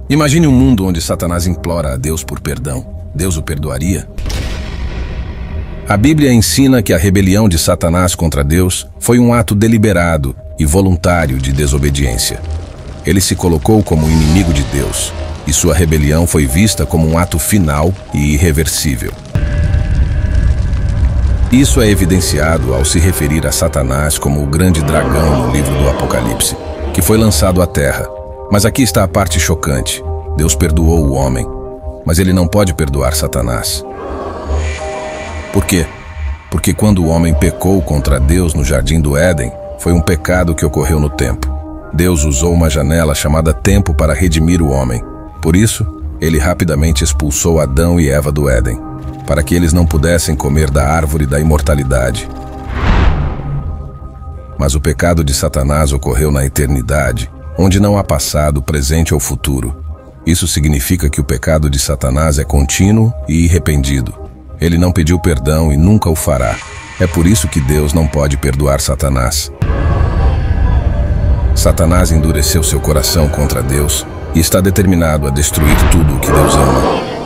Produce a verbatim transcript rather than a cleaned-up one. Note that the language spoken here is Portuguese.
Imagine um mundo onde Satanás implora a Deus por perdão. Deus o perdoaria? A Bíblia ensina que a rebelião de Satanás contra Deus foi um ato deliberado e voluntário de desobediência. Ele se colocou como inimigo de Deus, e sua rebelião foi vista como um ato final e irreversível. Isso é evidenciado ao se referir a Satanás como o grande dragão no livro do Apocalipse, que foi lançado à terra. Mas aqui está a parte chocante. Deus perdoou o homem, mas ele não pode perdoar Satanás. Por quê? Porque quando o homem pecou contra Deus no Jardim do Éden, foi um pecado que ocorreu no tempo. Deus usou uma janela chamada tempo para redimir o homem. Por isso, ele rapidamente expulsou Adão e Eva do Éden, para que eles não pudessem comer da árvore da imortalidade. Mas o pecado de Satanás ocorreu na eternidade, onde não há passado, presente ou futuro. Isso significa que o pecado de Satanás é contínuo e irrependido. Ele não pediu perdão e nunca o fará. É por isso que Deus não pode perdoar Satanás. Satanás endureceu seu coração contra Deus e está determinado a destruir tudo o que Deus ama.